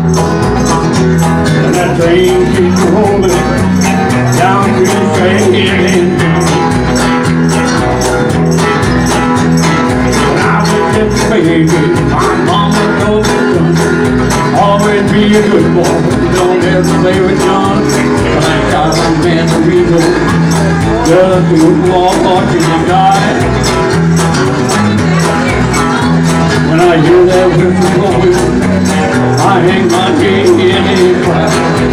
And that train keeps rolling down to the train. When I was just a baby, my mama told me, son, always be a good boy, don't ever play with guns. But I got a man to reason, just to walk watching him die. When I hear that whistle blowing, I hang my head and cry.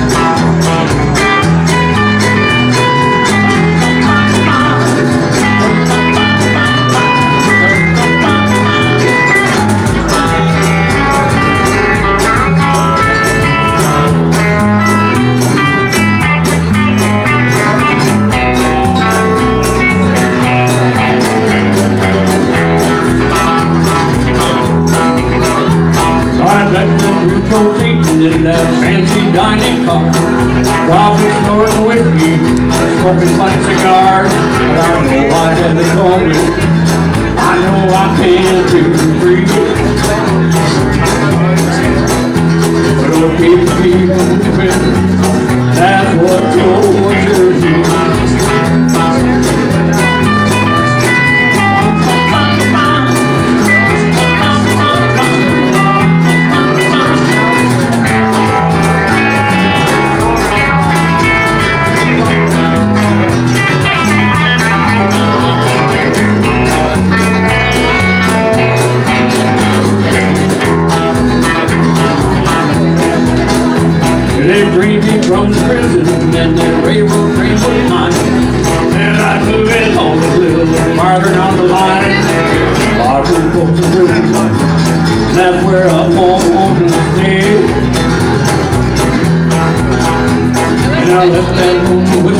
In that fancy dining car, Robert snorting whiskey, smoking fine cigars. But I know why they call me. I know I can't be free. But it'll keep me moving. That's what yours is. From the prison and the railroad train was mine. And I move it home a little farther down the line. Folsom Prison Blues, that's where I want to stay. And I left that room with